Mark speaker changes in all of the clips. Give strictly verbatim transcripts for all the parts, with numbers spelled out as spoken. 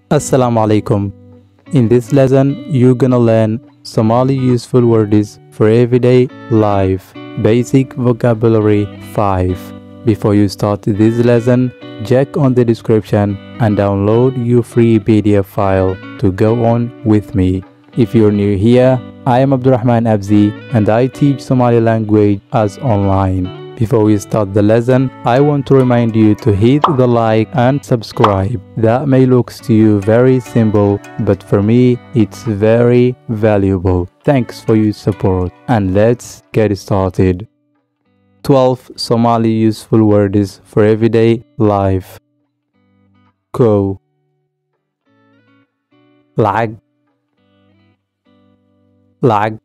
Speaker 1: Assalamu alaikum. In this lesson, you're gonna learn Somali useful words for everyday life. Basic vocabulary five. Before you start this lesson, check on the description and download your free P D F file to go on with me. If you're new here, I am Abdurrahman Abzi and I teach Somali language as online. Before we start the lesson, I want to remind you to hit the like and subscribe. That may look to you very simple, but for me, it's very valuable. Thanks for your support. And let's get started. twelve Somali useful words for everyday life. Ko, lag, lag,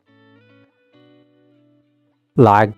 Speaker 1: lag.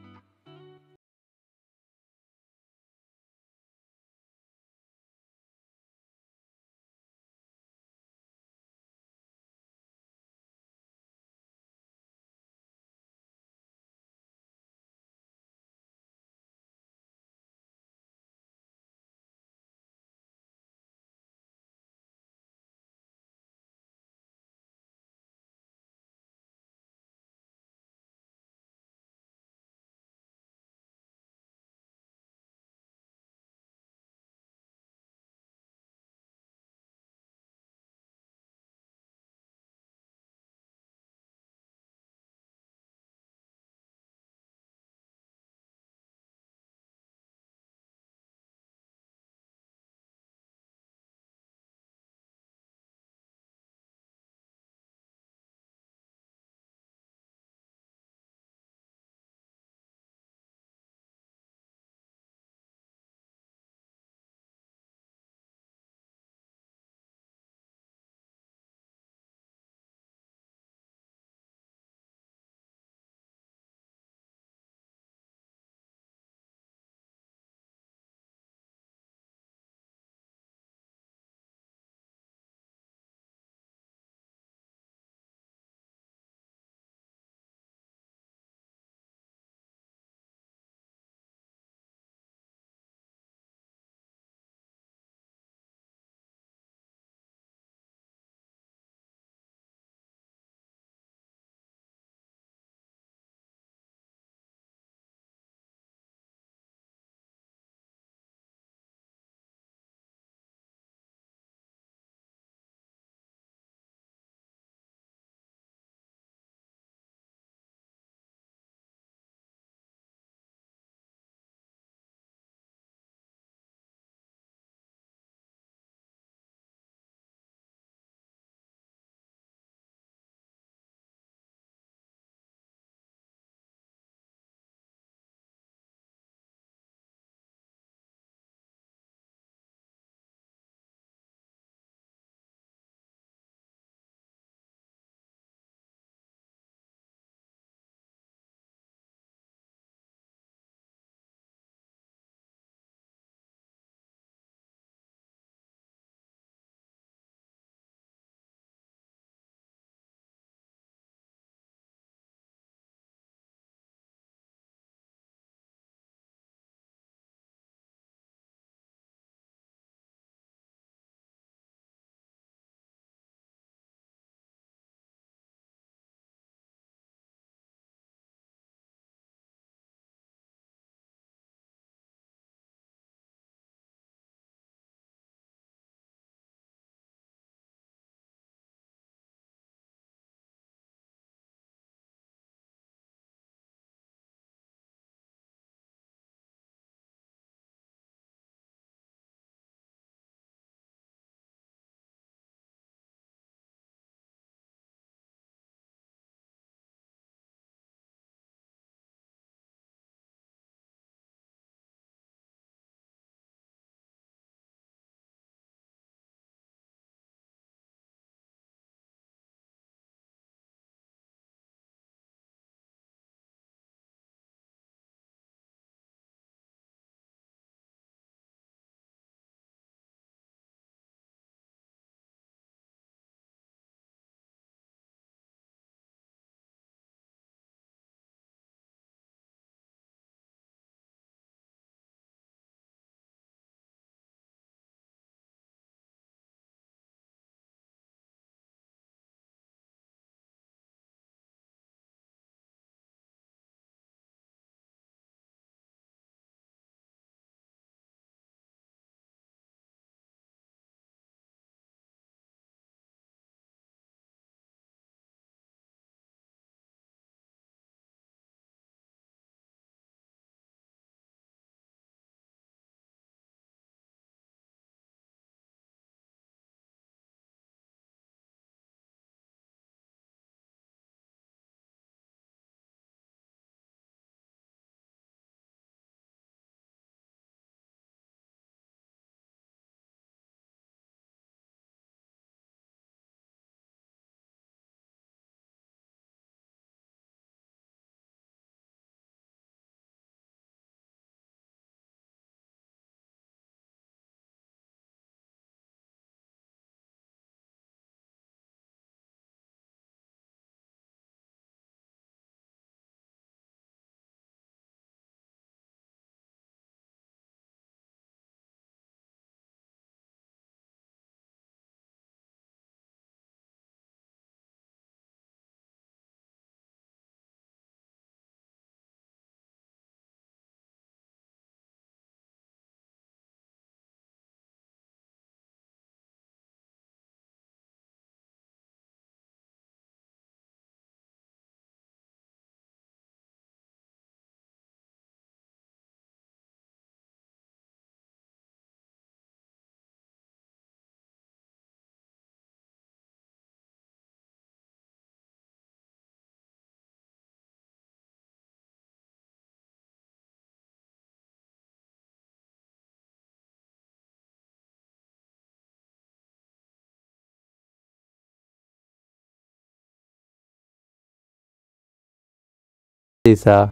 Speaker 1: aadaysaa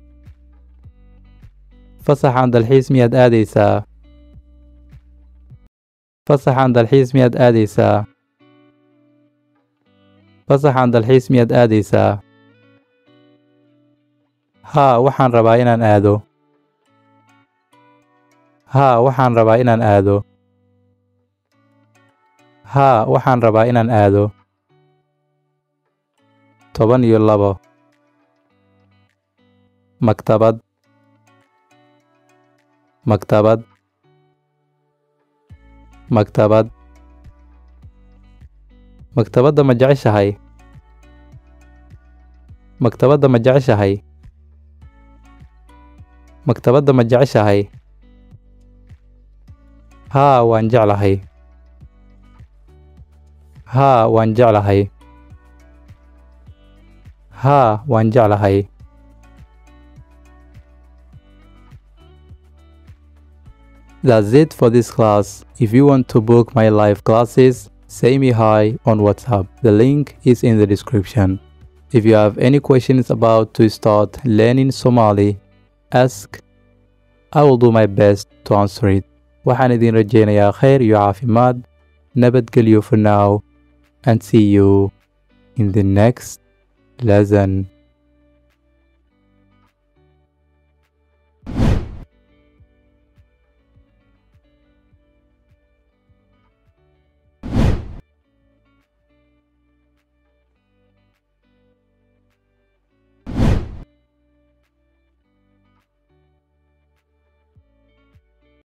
Speaker 1: fasaxan dalxiis miyaad aadaysaa fasaxan dalxiis miyaad aadaysaa fasaxan dalxiis miyaad aadaysaa haa waxaan rabaa inaan aado haa waxaan rabaa inaan aado haa waxaan rabaa inaan aado toban iyo labo maktabad maktabad maktabad maktabadda ma jeceshahay maktabadda ma jeceshahay maktabadda ma jeceshahay haa waan jeclahay haa waan jeclahay haa waan jeclahay That's it for this class. If you want to book my live classes, say me hi on WhatsApp. The link is in the description. If you have any questions about to start learning Somali, ask. I will do my best to answer it. Waxaan idin rajaynayaa khayr iyo caafimaad. Nabadgelyo for now and see you in the next lesson.